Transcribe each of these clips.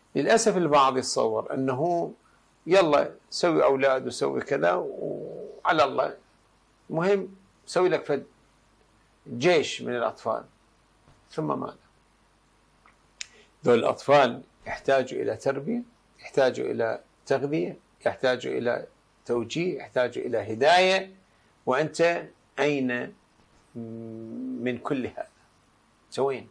للأسف البعض يتصور أنه يلا سوي أولاد وسوي كذا وعلى الله، مهم سوي لك فد جيش من الأطفال، ثم ماذا؟ ذول الأطفال يحتاجوا إلى تربية، يحتاجوا إلى تغذية، يحتاجوا إلى توجيه، يحتاجوا إلى هداية، وأنت أين من كل هذا؟ سوين؟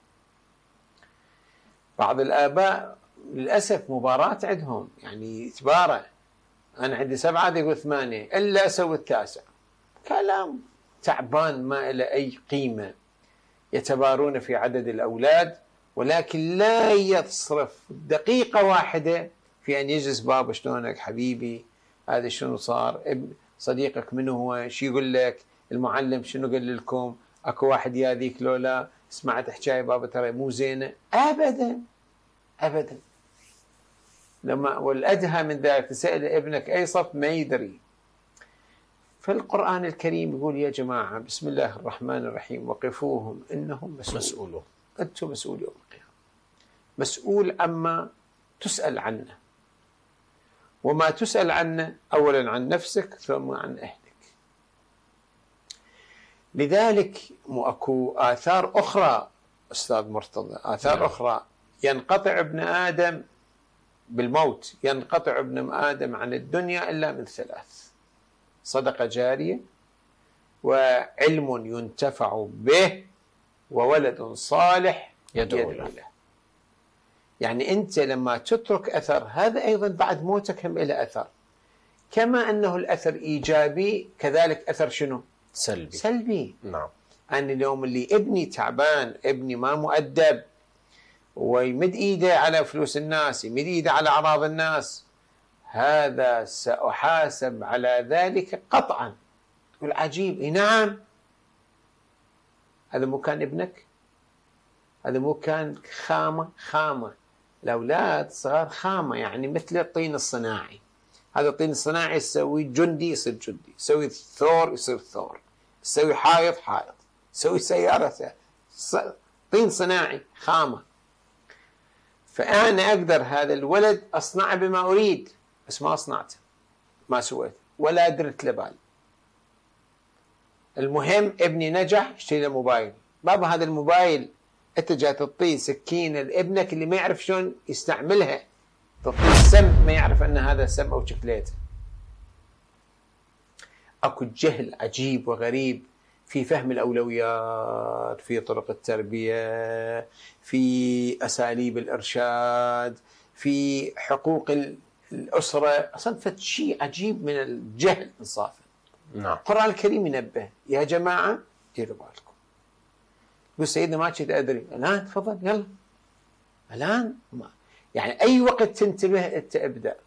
بعض الآباء للأسف مباراة عندهم، يعني يتبارى، أنا عندي 7 يقول 8 إلا أسوي 9. كلام تعبان ما له أي قيمة. يتبارون في عدد الأولاد، ولكن لا يصرف دقيقة واحدة في أن يجلس بابا شلونك حبيبي، هذا شنو صار، ابن صديقك منو هو، شو يقول لك، المعلم شنو قال لكم، اكو واحد يا ذيك لولا سمعت حكايه بابا ترى مو زينه، ابدا ابدا. لما والادهى من ذلك تسال ابنك اي صف ما يدري. فالقرآن الكريم يقول يا جماعه بسم الله الرحمن الرحيم وقفوهم انهم مسؤولون. انتم مسؤول يوم القيامه، مسؤول عما تسال عنه، وما تسال عنه اولا عن نفسك ثم عن اهلك. لذلك اكو آثار أخرى أستاذ مرتضى، آثار أخرى. ينقطع ابن آدم بالموت، ينقطع ابن آدم عن الدنيا إلا من 3: صدقة جارية، وعلم ينتفع به، وولد صالح يدعو له. يعني أنت لما تترك أثر، هذا أيضا بعد موتك هم إلى أثر، كما أنه الأثر إيجابي كذلك أثر شنو؟ سلبي. نعم. أنا اليوم اللي ابني تعبان، ابني ما مؤدب، ويمد إيده على فلوس الناس، يمد إيده على أعراض الناس، هذا سأحاسب على ذلك قطعا. تقول عجيب، نعم، هذا مو كان ابنك، هذا مو كان خامة. الأولاد صغار خامة، يعني مثل الطين الصناعي. هذا الطين الصناعي يسوي جندي يصير جندي، يسوي ثور يصير ثور، يسوي حائط حائط، يسوي سيارة، طين صناعي خامة. فأنا أقدر هذا الولد أصنعه بما أريد، بس ما أصنعته، ما سويت ولا درت له بال. المهم ابني نجح، اشتري له موبايل. بابا هذا الموبايل أنت جاي تعطيه سكينة لابنك اللي ما يعرف شلون يستعملها، تعطيه سم ما يعرف أن هذا سم أو شكليت. أكو جهل عجيب وغريب في فهم الأولويات، في طرق التربية، في أساليب الإرشاد، في حقوق الأسرة. أصلا فد شيء عجيب من الجهل إنصافا. نعم. القرآن الكريم ينبه يا جماعة ديروا بالكم. يقول سيدنا ما كنت أدري، الآن تفضل يلا الآن، يعني أي وقت تنتبه أنت ابدأ.